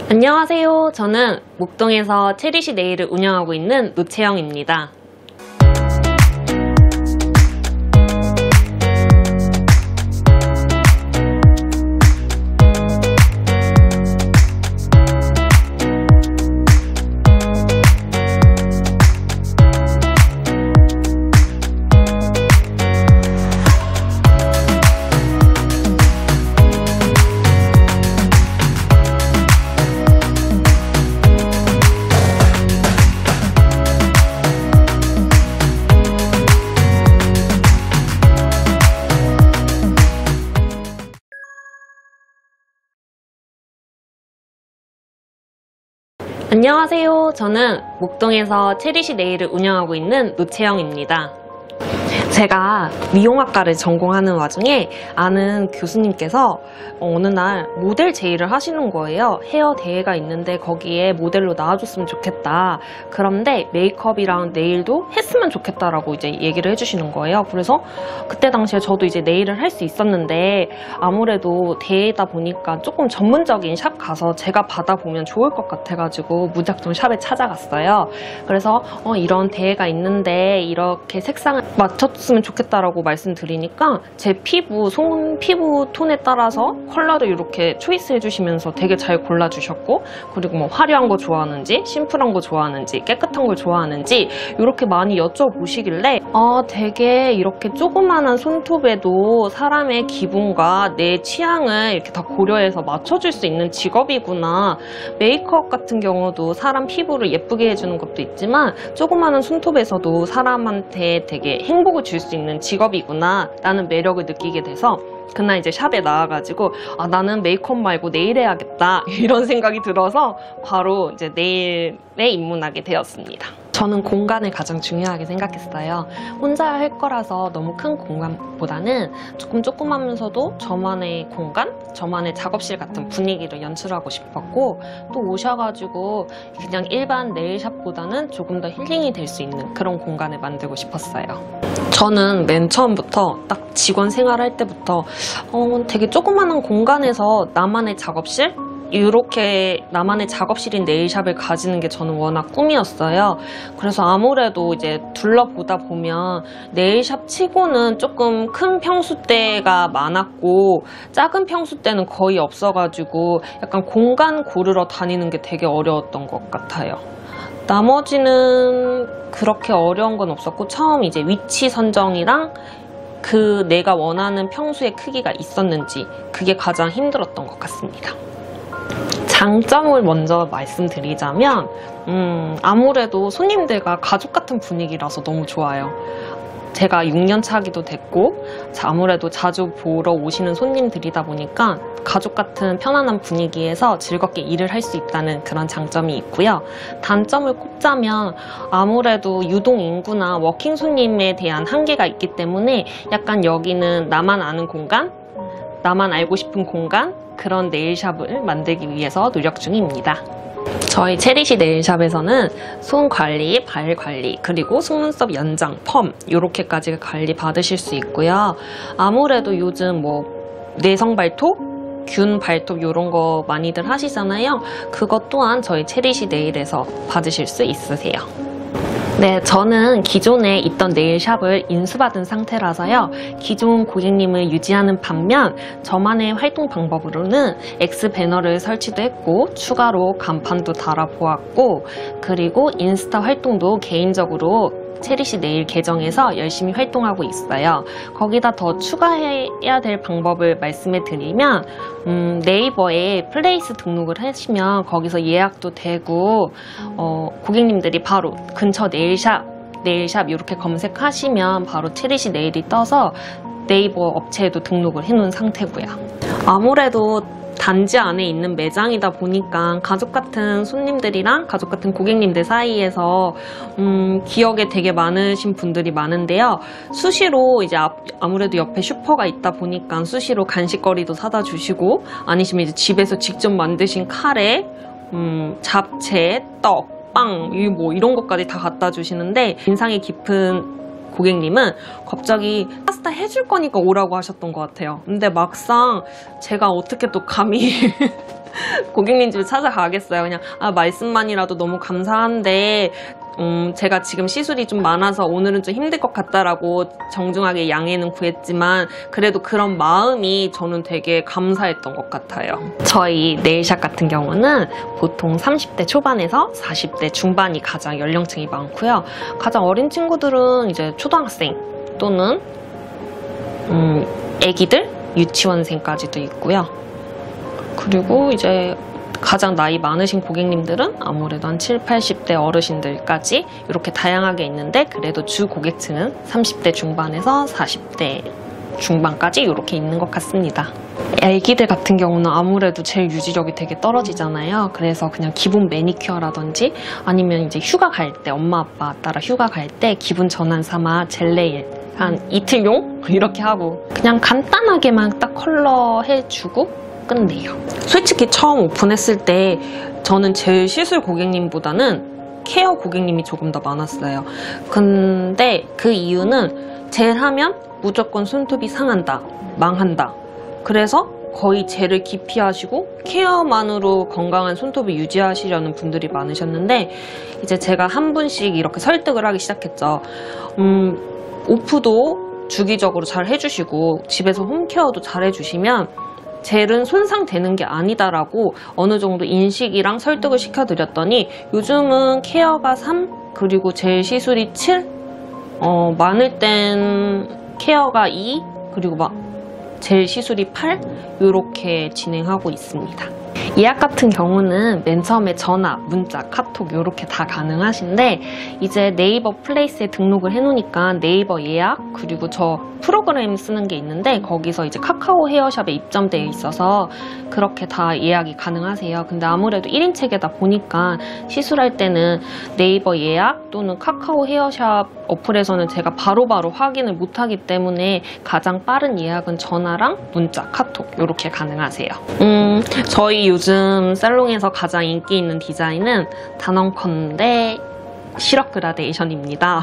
안녕하세요. 저는 목동에서 체리시 네일을 운영하고 있는 노채영입니다. 안녕하세요. 저는 목동에서 체리시 네일을 운영하고 있는 노채영입니다. 제가 미용학과를 전공하는 와중에 아는 교수님께서 어느 날 모델 제의를 하시는 거예요. 헤어 대회가 있는데 거기에 모델로 나와줬으면 좋겠다. 그런데 메이크업이랑 네일도 했으면 좋겠다라고 이제 얘기를 해주시는 거예요. 그래서 그때 당시에 저도 이제 네일을 할 수 있었는데 아무래도 대회다 보니까 조금 전문적인 샵 가서 제가 받아보면 좋을 것 같아가지고 무작정 샵에 찾아갔어요. 그래서 이런 대회가 있는데 이렇게 색상을 맞췄으면 좋겠다라고 말씀드리니까 제 피부, 손 피부 톤에 따라서 컬러를 이렇게 초이스 해주시면서 되게 잘 골라주셨고, 그리고 뭐 화려한 거 좋아하는지 심플한 거 좋아하는지 깨끗한 걸 좋아하는지 이렇게 많이 여쭤보시길래 되게 이렇게 조그만한 손톱에도 사람의 기분과 내 취향을 이렇게 다 고려해서 맞춰줄 수 있는 직업이구나. 메이크업 같은 경우도 사람 피부를 예쁘게 해주는 것도 있지만 조그마한 손톱에서도 사람한테 되게 행복을 줄 수 있는 직업이구나 라는 매력을 느끼게 돼서 그날 이제 샵에 나와가지고 나는 메이크업 말고 네일 해야겠다 이런 생각이 들어서 바로 이제 네일에 입문하게 되었습니다. 저는 공간을 가장 중요하게 생각했어요. 혼자 할 거라서 너무 큰 공간보다는 조금 조그마면서도 저만의 공간, 저만의 작업실 같은 분위기를 연출하고 싶었고, 또 오셔가지고 그냥 일반 네일샵보다는 조금 더 힐링이 될 수 있는 그런 공간을 만들고 싶었어요. 저는 맨 처음부터 딱 직원 생활할 때부터 되게 조그마한 공간에서 나만의 작업실? 이렇게 나만의 작업실인 네일샵을 가지는 게 저는 워낙 꿈이었어요. 그래서 아무래도 이제 둘러보다 보면 네일샵 치고는 조금 큰 평수대가 많았고 작은 평수대는 거의 없어가지고 약간 공간 고르러 다니는 게 되게 어려웠던 것 같아요. 나머지는 그렇게 어려운 건 없었고, 처음 이제 위치 선정이랑 내가 원하는 평수의 크기가 있었는지 그게 가장 힘들었던 것 같습니다. 장점을 먼저 말씀드리자면 아무래도 손님들과 가족 같은 분위기라서 너무 좋아요. 제가 6년 차기도 됐고 아무래도 자주 보러 오시는 손님들이다 보니까 가족 같은 편안한 분위기에서 즐겁게 일을 할 수 있다는 그런 장점이 있고요. 단점을 꼽자면 아무래도 유동 인구나 워킹 손님에 대한 한계가 있기 때문에 약간 여기는 나만 아는 공간, 나만 알고 싶은 공간, 그런 네일샵을 만들기 위해서 노력 중입니다. 저희 체리시 네일샵에서는 손 관리, 발 관리, 그리고 속눈썹 연장, 펌 이렇게까지 관리 받으실 수 있고요. 아무래도 요즘 뭐 내성 발톱, 균 발톱 이런 거 많이들 하시잖아요. 그것 또한 저희 체리시 네일에서 받으실 수 있으세요. 네, 저는 기존에 있던 네일샵을 인수받은 상태라서요. 기존 고객님을 유지하는 반면 저만의 활동 방법으로는 X 배너를 설치도 했고 추가로 간판도 달아보았고, 그리고 인스타 활동도 개인적으로 체리시 네일 계정에서 열심히 활동하고 있어요. 거기다 더 추가해야 될 방법을 말씀해 드리면 네이버에 플레이스 등록을 하시면 거기서 예약도 되고 고객님들이 바로 근처 네일샵 이렇게 검색하시면 바로 체리시 네일이 떠서 네이버 업체에도 등록을 해놓은 상태고요. 아무래도 단지 안에 있는 매장이다 보니까 가족 같은 손님들이랑 가족 같은 고객님들 사이에서 기억에 되게 많으신 분들이 많은데요. 수시로 이제 아무래도 옆에 슈퍼가 있다 보니까 수시로 간식거리도 사다 주시고, 아니시면 이제 집에서 직접 만드신 카레, 잡채, 떡, 빵, 뭐 이런 것까지 다 갖다 주시는데, 인상이 깊은 고객님은 갑자기 파스타 해줄 거니까 오라고 하셨던 것 같아요. 근데 막상 제가 어떻게 또 감히 고객님 집에 찾아가겠어요. 그냥 말씀만이라도 너무 감사한데 제가 지금 시술이 좀 많아서 오늘은 좀 힘들 것 같다라고 정중하게 양해는 구했지만 그래도 그런 마음이 저는 되게 감사했던 것 같아요. 저희 네일샵 같은 경우는 보통 30대 초반에서 40대 중반이 가장 연령층이 많고요. 가장 어린 친구들은 이제 초등학생 또는 애기들, 유치원생까지도 있고요. 그리고 이제 가장 나이 많으신 고객님들은 아무래도 한 7, 80대 어르신들까지 이렇게 다양하게 있는데 그래도 주 고객층은 30대 중반에서 40대 중반까지 이렇게 있는 것 같습니다. 애기들 같은 경우는 아무래도 제일 유지력이 되게 떨어지잖아요. 그래서 그냥 기본 매니큐어라든지 아니면 이제 휴가 갈 때 엄마 아빠 따라 휴가 갈 때 기분 전환 삼아 젤네일 한 이틀용 이렇게 하고 그냥 간단하게만 딱 컬러 해주고 끝내요. 솔직히 처음 오픈했을 때 저는 제 시술 고객님보다는 케어 고객님이 조금 더 많았어요. 근데 그 이유는 젤 하면 무조건 손톱이 상한다, 망한다. 그래서 거의 젤을 기피하시고 케어만으로 건강한 손톱을 유지하시려는 분들이 많으셨는데 이제 제가 한 분씩 이렇게 설득을 하기 시작했죠. 오프도 주기적으로 잘 해주시고 집에서 홈케어도 잘 해주시면 젤은 손상되는 게 아니다라고 어느 정도 인식이랑 설득을 시켜드렸더니 요즘은 케어가 3 그리고 젤 시술이 7 많을 땐 케어가 2 그리고 막 젤 시술이 8 이렇게 진행하고 있습니다. 예약 같은 경우는 맨 처음에 전화, 문자, 카톡 이렇게 다 가능하신데 이제 네이버 플레이스에 등록을 해놓으니까 네이버 예약 그리고 저 프로그램 쓰는 게 있는데 거기서 이제 카카오 헤어샵에 입점되어 있어서 그렇게 다 예약이 가능하세요. 근데 아무래도 1인 체계다 보니까 시술할 때는 네이버 예약 또는 카카오 헤어샵 어플에서는 제가 바로바로 확인을 못하기 때문에 가장 빠른 예약은 전화랑 문자, 카톡 이렇게 가능하세요. 저희 요즘 살롱에서 가장 인기 있는 디자인은 단언컨대 시럽 그라데이션입니다.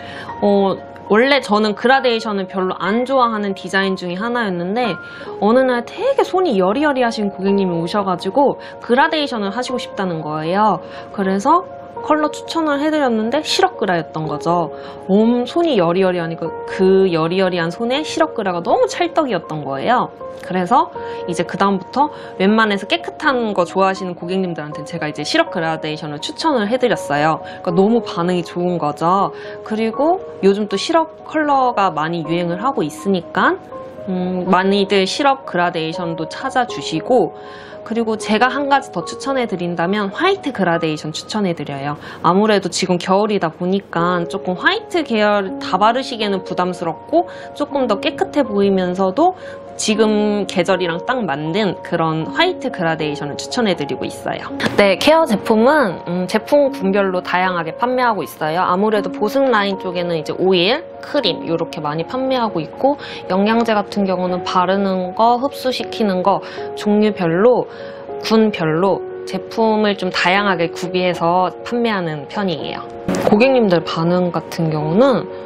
원래 저는 그라데이션을 별로 안 좋아하는 디자인 중에 하나였는데 어느 날 되게 손이 여리여리하신 고객님이 오셔가지고 그라데이션을 하시고 싶다는 거예요. 그래서 컬러 추천을 해드렸는데 시럽그라였던 거죠. 손이 여리여리하니까 그 여리여리한 손에 시럽그라가 너무 찰떡이었던 거예요. 그래서 이제 그 다음부터 웬만해서 깨끗한 거 좋아하시는 고객님들한테 제가 이제 시럽 그라데이션을 추천을 해드렸어요. 그러니까 너무 반응이 좋은 거죠. 그리고 요즘 또 시럽 컬러가 많이 유행을 하고 있으니까 많이들 시럽 그라데이션도 찾아주시고 그리고 제가 한 가지 더 추천해 드린다면 화이트 그라데이션 추천해 드려요. 아무래도 지금 겨울이다 보니까 조금 화이트 계열 다 바르시기에는 부담스럽고 조금 더 깨끗해 보이면서도 지금 계절이랑 딱 맞는 그런 화이트 그라데이션을 추천해 드리고 있어요. 네, 케어 제품은 제품 군별로 다양하게 판매하고 있어요. 아무래도 보습 라인 쪽에는 이제 오일, 크림 이렇게 많이 판매하고 있고 영양제 같은 경우는 바르는 거, 흡수시키는 거 종류별로 군별로 제품을 좀 다양하게 구비해서 판매하는 편이에요. 고객님들 반응 같은 경우는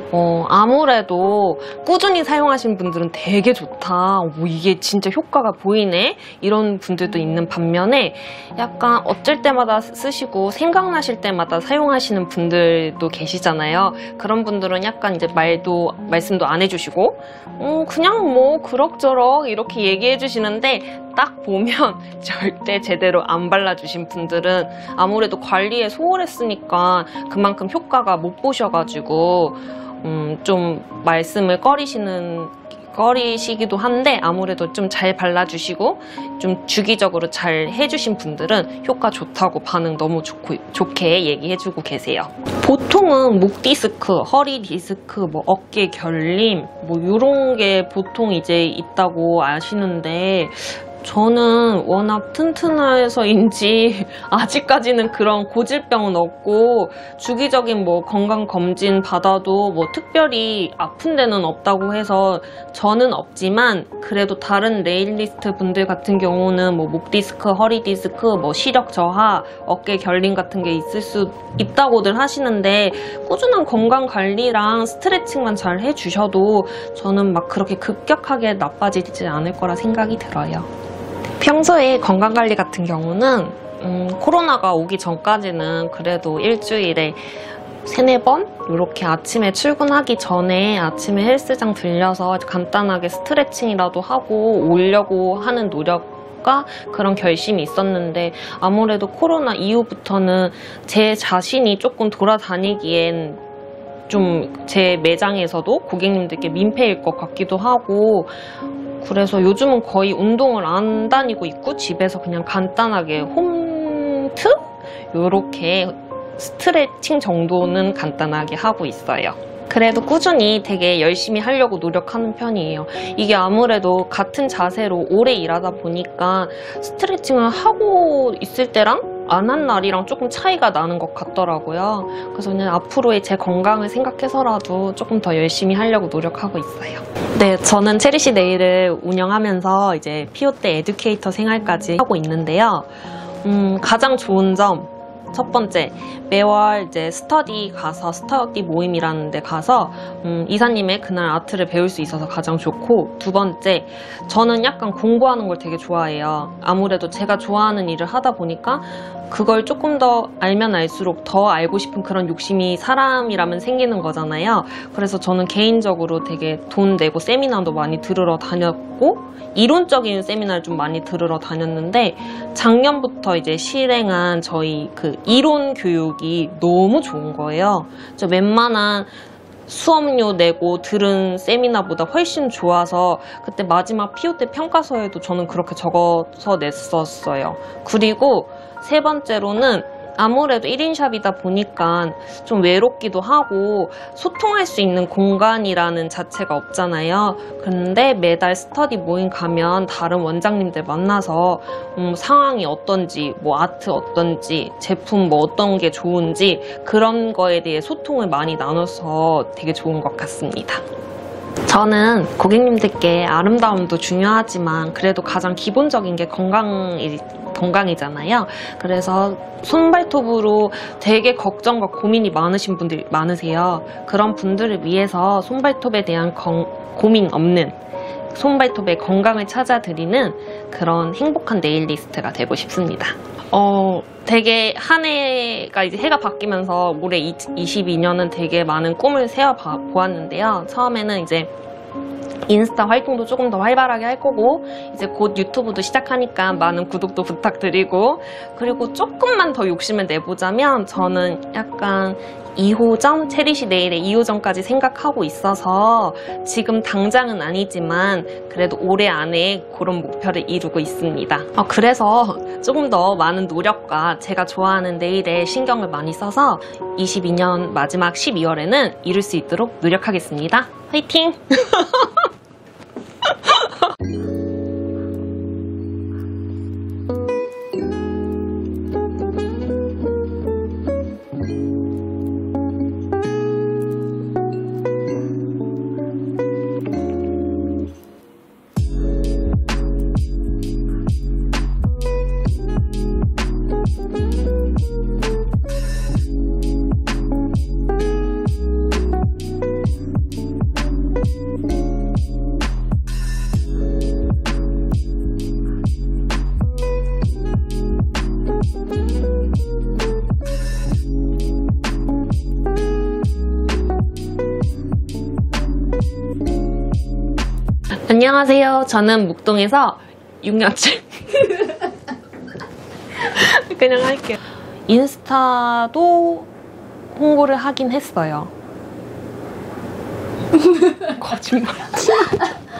아무래도 꾸준히 사용하신 분들은 되게 좋다. 이게 진짜 효과가 보이네. 이런 분들도 있는 반면에 약간 어쩔 때마다 쓰시고 생각나실 때마다 사용하시는 분들도 계시잖아요. 그런 분들은 약간 이제 말씀도 안 해주시고 그냥 뭐 그럭저럭 이렇게 얘기해 주시는데 딱 보면 절대 제대로 안 발라주신 분들은 아무래도 관리에 소홀했으니까 그만큼 효과가 못 보셔가지고 좀 말씀을 꺼리시기도 한데 아무래도 좀 잘 발라주시고 좀 주기적으로 잘 해주신 분들은 효과 좋다고 반응 너무 좋게 얘기해주고 계세요. 보통은 목 디스크, 허리 디스크, 뭐 어깨 결림 뭐 이런 게 보통 이제 있다고 아시는데 저는 워낙 튼튼해서인지 아직까지는 그런 고질병은 없고 주기적인 뭐 건강검진 받아도 뭐 특별히 아픈 데는 없다고 해서 저는 없지만 그래도 다른 네일리스트 분들 같은 경우는 뭐 목 디스크, 허리 디스크, 뭐 시력 저하, 어깨 결림 같은 게 있을 수 있다고들 하시는데 꾸준한 건강 관리랑 스트레칭만 잘 해주셔도 저는 막 그렇게 급격하게 나빠지지 않을 거라 생각이 들어요. 평소에 건강관리 같은 경우는 코로나가 오기 전까지는 그래도 일주일에 3-4번? 이렇게 아침에 출근하기 전에 아침에 헬스장 들려서 간단하게 스트레칭이라도 하고 오려고 하는 노력과 그런 결심이 있었는데, 아무래도 코로나 이후부터는 제 자신이 조금 돌아다니기엔 좀 제 매장에서도 고객님들께 민폐일 것 같기도 하고, 그래서 요즘은 거의 운동을 안 다니고 있고 집에서 그냥 간단하게 홈트? 요렇게 스트레칭 정도는 간단하게 하고 있어요. 그래도 꾸준히 되게 열심히 하려고 노력하는 편이에요. 이게 아무래도 같은 자세로 오래 일하다 보니까 스트레칭을 하고 있을 때랑 안 한 날이랑 조금 차이가 나는 것 같더라고요. 그래서 그냥 앞으로의 제 건강을 생각해서라도 조금 더 열심히 하려고 노력하고 있어요. 네, 저는 체리시 네일을 운영하면서 이제 피오테 에듀케이터 생활까지 하고 있는데요. 가장 좋은 점, 첫 번째, 매월 이제 스터디 모임이라는 데 가서 이사님의 그날 아트를 배울 수 있어서 가장 좋고, 두 번째, 저는 약간 공부하는 걸 되게 좋아해요. 아무래도 제가 좋아하는 일을 하다 보니까 그걸 조금 더 알면 알수록 더 알고 싶은 그런 욕심이 사람이라면 생기는 거잖아요. 그래서 저는 개인적으로 되게 돈 내고 세미나도 많이 들으러 다녔고, 이론적인 세미나를 좀 많이 들으러 다녔는데, 작년부터 이제 실행한 저희 그 이론 교육이 너무 좋은 거예요. 저 웬만한 수업료 내고 들은 세미나보다 훨씬 좋아서 그때 마지막 피오테 평가서에도 저는 그렇게 적어서 냈었어요. 그리고 세 번째로는 아무래도 1인샵이다 보니까 좀 외롭기도 하고 소통할 수 있는 공간이라는 자체가 없잖아요. 그런데 매달 스터디 모임 가면 다른 원장님들 만나서 상황이 어떤지, 뭐 아트 어떤지, 제품 뭐 어떤 게 좋은지 그런 거에 대해 소통을 많이 나눠서 되게 좋은 것 같습니다. 저는 고객님들께 아름다움도 중요하지만 그래도 가장 기본적인 게 건강이잖아요. 그래서 손발톱으로 되게 걱정과 고민이 많으신 분들이 많으세요. 그런 분들을 위해서 손발톱에 대한 고민 없는, 손발톱의 건강을 찾아드리는 그런 행복한 네일리스트가 되고 싶습니다. 되게 한 해가 이제 해가 바뀌면서 올해 22년은 되게 많은 꿈을 세워 보았는데요. 처음에는 이제 인스타 활동도 조금 더 활발하게 할 거고, 이제 곧 유튜브도 시작하니까 많은 구독도 부탁드리고, 그리고 조금만 더 욕심을 내보자면 저는 약간 2호점, 체리시 네일의 2호점까지 생각하고 있어서 지금 당장은 아니지만 그래도 올해 안에 그런 목표를 이루고 있습니다. 그래서 조금 더 많은 노력과 제가 좋아하는 네일에 신경을 많이 써서 22년 마지막 12월에는 이룰 수 있도록 노력하겠습니다. 화이팅! 안녕하세요. 저는 묵동에서 6년째 그냥 할게요. 인스타도 홍보를 하긴 했어요. 거짓말.